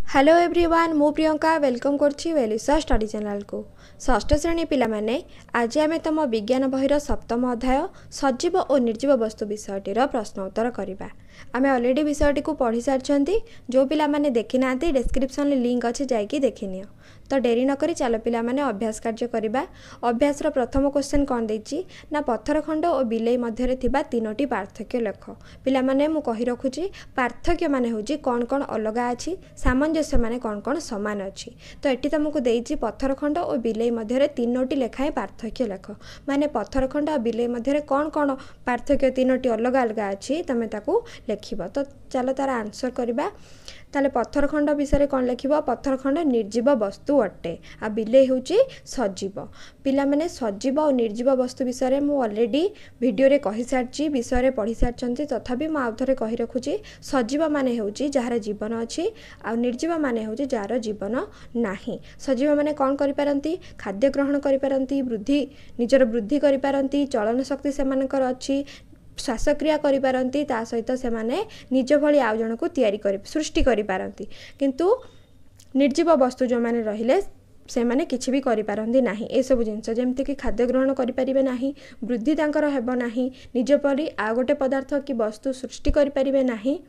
Hello everyone मु Priyanka welcome करछि well wisher study channel को। षष्ठ श्रेणी पिला माने आज आमे तम विज्ञान बहिर सप्तम अध्याय सजीव और निर्जीव वस्तु विषयटीर प्रश्न उत्तर करिबा। आमे ऑलरेडी विषयटी को पढ़ी सारछंती। जो पिला माने देखि नांती डिस्क्रिप्शन लिंक अछि जाइकी देखिनियो। तो डेरी न करी चलो पिला माने अभ्यास कार्य करिबा। अभ्यास रो प्रथम क्वेश्चन कोन दैछि ना पत्थर खंड और बिलेई मध्यरे थिबा तीनोटी पार्थक्य लेख। पिला माने मु कहि रखुछि पार्थक्य माने होछि कोन कोन अलगा अछि, सामंजस्य माने कोन कोन समान अछि। तो एटी तुमको देछि पत्थर खंड और बिलेई मध्यरे तीनोटी लेखाए पार्थक्य लेख। माने पत्थर खंड और बिलेई मध्यरे कोन कोन पार्थक्य तीनोटी अलगा अलगा अछि तमे ताकू लेखिबो। तो चलो तार आंसर करिबा। ताले पत्थर खंड विषय कौन लिखिबो? पत्थर खंड निर्जीव वस्तु अटे आ बिलेई होची सजीव। पिला माने सजीव और निर्जीव वस्तु विषय मु ऑलरेडी वीडियो रे कहि सारची, विषय रे पढ़ी सारचंती। तथापि मु आउथरे कहि रखुची सजीव माने होची जहार जीवन अछि आ निर्जीव माने होची जहार जीवन नाही। सजीव माने कौन करि पारंती? खाद्य ग्रहण करि पारंती, वृद्धि निजर वृद्धि करि पारंती, चलन शक्ति सेमानकर अछि, श्वासक्रिया करि पारंती, ता सहित से माने निज भली आउ जन को तैयारी करि सृष्टि करि पारंती। किंतु निर्जीव वस्तु जो माने रहिले से माने किछि भी करि पारंती नाही। ए सब जिंस जेमति कि खाद्य ग्रहण करि परिबे नाही, वृद्धि तांकर हेबो नाही, निज परि आ गोटे पदार्थ कि वस्तु सृष्टि करि परिबे नाही,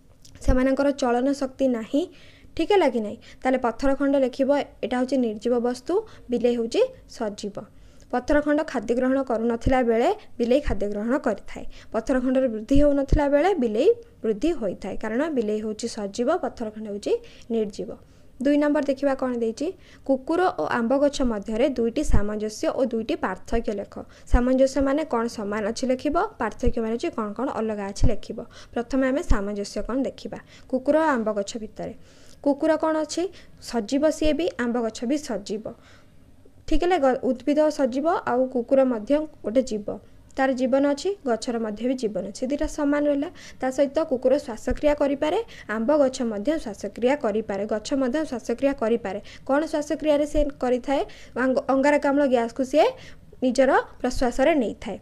सेमानकर चलन शक्ति नाही। ठीक है लगी नहीं? ताले पत्थर खंड लिखिबो एटा होची निर्जीव वस्तु, बिलेई होची सजीव। पत्थर खंड खाद्य ग्रहण करू नथिला बेले बिलेई खाद्य ग्रहण करिथाय। पत्थर खंडर वृद्धि हो नथिला बेले बिलेई वृद्धि होइथाय, कारण बिलेई होची सजीव, पत्थर खंड होची निर्जीव। 2 नंबर देखिबा कोन देछि कुकुर और आंब गछ मध्यरे दुईटी सामंजस्य और दुईटी पार्थक्य लेख। सामंजस्य माने कोन समान अछि लेखिबो, पार्थक्य माने जे कोन कोन अलग अछि लेखिबो। प्रथमे हमें सामंजस्य कोन देखिबा। कुकुर और आंब गछ भितरे कुकुर कोन अछि? सजीव, से भी आंब गछ भी सजीव। ठीक है, उद्भिद सजीव आउ कुकुर मध्य गोटे जीव, तार जीवन अच्छी, गछर मध्य भी जीवन अच्छी, दुटा सामान रहा। ता सहित कुकुर श्वासक्रिया करिपारे, आंब गछ मध्य श्वासक्रिया करिपारे, गछ मध्य श्वासक्रिया करिपारे। कौन श्वासक्रिया रे से करिथाय? अंगारकाम्ल गैस को सी निजर प्रश्वास रे नहीं थाए।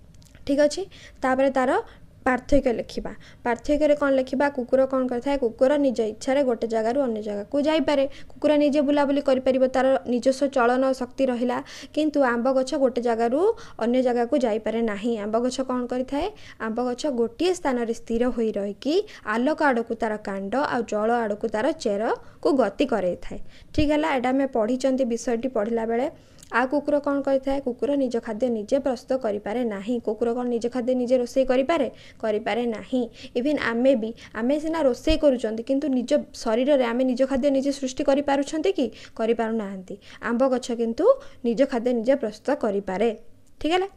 ठीक अच्छे, तापर तार पार्थक्य लिखिबा। पार्थक्य रे कौन लिखिबा? कुकुर कौन करथाय? कुकुर निज इच्छा रे गोटे जगार अन्य जगह को जाई पारे। कुकुर निजे बुलाबुली करि परिबो, तार निजस्व चलन शक्ति रहिला। किंतु आंब गछ गोटे जगार अन्य जगह को जाई पारे नाही। आंब गछ कौन करथाय? आंब गछ गोटे स्थान रे स्थिर होई रही कि आलोक आड़कू तार कांड आ जल आड़कू तार चेर को गति करे थाए। ठीक है, एटा में पढ़ी विषयटी पढ़िला बेले। आ कुकुर कौन करथाय? कुकुर निज खाद्य निजे प्रस्तुत करि पारे नाही। कुकुर कौन निज खाद्य निजे रोषेई करि पारे नाही। इवन आमे भी आमे सिना रोषेई करूचंती, किंतु निज शरीर रे आमे निज खाद्य निजे सृष्टि करि पारुछंती कि करि पारु नाहंती। आंब गछ किंतु निज खाद्य निजे प्रस्तुत करि पारे। ठीक है,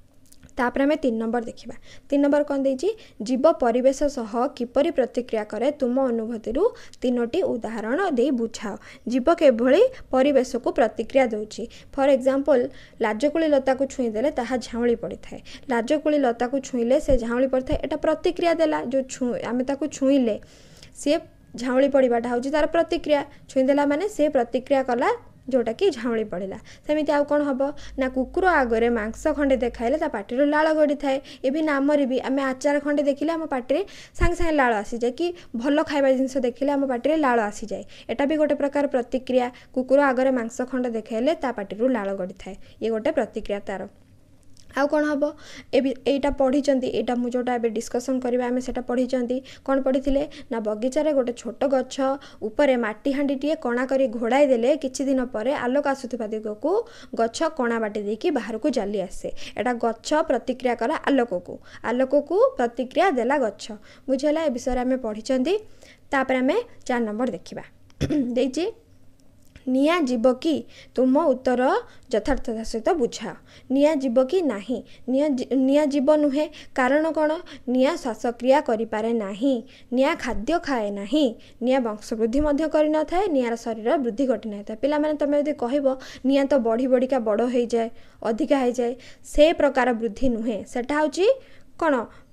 तापर हमें 3 नंबर देखिबा। 3 नंबर कौन देछि? जीव परिवेश सह किपरि प्रतिक्रिया करे तुम अनुभूति रु तीनोटी उदाहरण दे बुझाओ। जीव केभଳି परिवेश को प्रतिक्रिया दउछि। फॉर एग्जांपल लाजकुली लता को छुई देले ताहा झाउली पड़ी थाए। लाजकुली लता को छुईले से झाउली पड़ी थाए, एटा प्रतिक्रिया देला। जो आमे ताको छुईले से झाउली पड़ीबाटा होछि तार प्रतिक्रिया। छुई देला माने से प्रतिक्रिया कला जोटा कि झाउली पड़ेला। सेमिति आउ कौन हबो ना कुकुर आगरे मांस खंडे देखाइले ता पाटिरो लाळ गड़ी थाए। एबी नामरे भी आमे आचार खंडे देखिले आम पाटिरे सांग सांग लाळ आसी जाय, कि भलो खाइबा जिंस देखिले आम पाटिरे लाळ आसी जाय। एटा भी गोटे प्रकार प्रतिक्रिया। कुकुर आगरे मांस खंडे देखाइले ता पाटिरो लाळ गड़ी थाए, ये गोटे प्रतिक्रिया तार। आउ कौन हम एटा पढ़ी एटा मु जोटा एबे डिस्कसन करबा आमे सेटा पढ़ी कौन पढ़ी ना बगीचारे गोटे छोट गछ ऊपर माटी हांडीटीए कणा करी घोड़ाई देले किछि दिन पर आलोक आसुथिबा दिग को गछ कणा बाटी देकी बाहर को जाली आसे। एटा गछ प्रतिक्रिया कला आलोक को प्रतिक्रिया देला गछ। बुझला? ए विषय आमे पढ़ी। तापर आमे 4 नंबर देखिबा। देछि निया जीव कि? तुम उत्तर यथार्थता सहित बुझाओ। निया जीव कि नाही? निया जीव नुहे। कारण कौन? निया श्वासक्रिया करि पारे नाही, निया खाद्य खाए नाही, निया वंश वृद्धि मध्य करि न थाए, नियार शरीर वृद्धि घटी न थाए। पिला माने तमे यदि कहबो निया तो बढ़ी बढ़िका बड़ हो जाए, अधिका हो जाए, से प्रकार वृद्धि नुहे। सेटा होची कोन?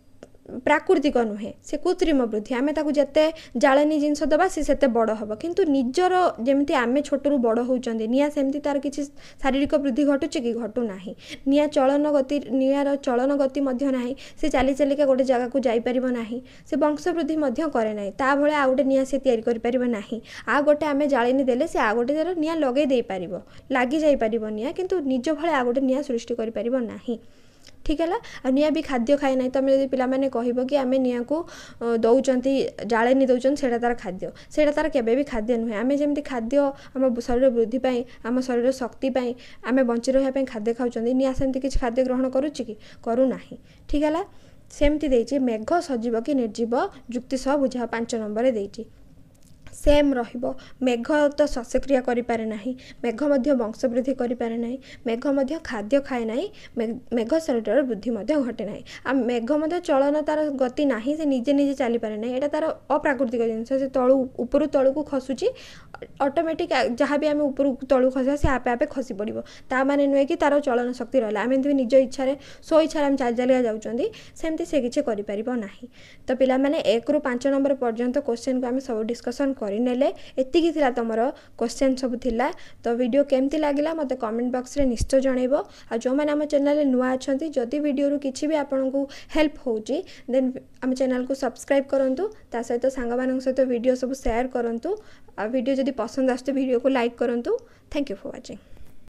प्राकृतिक नुहे से कृत्रिम वृद्धि आम ताकू जिते जालेनी जिनस दबा से बड़ हम किंतु निजर जमी आम छोटू बड़ होती निआ सेमती तार किसी शारीरिक वृद्धि घटुचे कि घटुना निआ चलन गति निआर चलन गति ना से चली चलिका गोटे जगह को जापर ना से वंश वृद्धि करे ना ता भाया आ गए निआ से तैयारी आ गोटे आम जालेनी देले से आ गोटे जर निआ लगे दे पार लगी जापर निआ किंतु निज भाई आ गोटे निआ सृष्टि करना ठीक है आ निआ भी खाद्य खाए ना तुम जब पे कह कि आम निआ को दौरान जालेनी दौरान से तार खाद्य से तार केवे भी खाद्य नुहे आम जमी खाद्य आम शरीर वृद्धि आम शरीर शक्ति आम बंची रही खाद्य खाऊँ निआ सेमती किसी खाद्य ग्रहण करुच्ची कि करूना ठीक है सेमती देछि मेघ सजीव कि निर्जीव जुक्ति सह बुझा 5 नंबर देछि सेम रहिबो मेघ तो श्वासक्रिया करि पारे नाही मेघ मध्य वंश वृद्धि करि पारे नाही मेघ मध्य खाद्य खाए नाही मेघ शरीर वृद्धि मध्य घटे नाही आ मेघ मध्य चलन तार गति नाही से निजे निजे चली पारे नाही एटा तार अप्राकृतिक जिनस से तळु ऊपर तळु को खसुची ऑटोमेटिक जहाँ भी आम ऊपर तळु खसा से आपे आपे खसी पड़ो ता माने नुहे कि तार चलन शक्ति रहा आम एमती निज इच्छा स्व इच्छा आम चली चलिया जाऊँगी सेमती से किसी करें तो पिला माने 1 ରୁ 5 नंबर पर्यंत क्वेश्चन को आम सब डिस्कसन करनेले एतिकी थिला तमर क्वेश्चन सब थिला तो वीडियो केमती लागला मते कमेंट बॉक्स रे निश्चय जणैबो आ जो माने हम चैनल रे नुआ अछंती जदी वीडियो रु किछि भी आपन को हेल्प होउची देन हम चैनल को सब्सक्राइब करंतु ता सहित सांग मानन सहित वीडियो सब शेयर करंतु आ वीडियो जदी पसंद आछते वीडियो को लाइक करंतु थैंक यू फॉर वाचिंग।